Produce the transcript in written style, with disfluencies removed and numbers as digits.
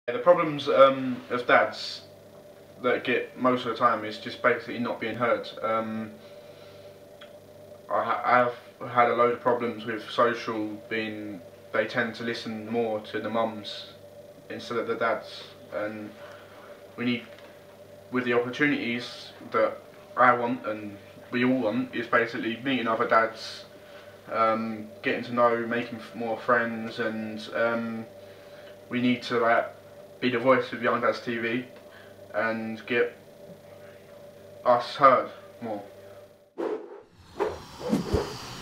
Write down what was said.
The problems of dads that get most of the time is just basically not being heard. I've had a load of problems with social being, they tend to listen more to the mums instead of the dads, and we need, with the opportunities that I want and we all want, is basically meeting other dads, getting to know, making more friends, and we need to be the voice of Young Dads TV and get us heard more.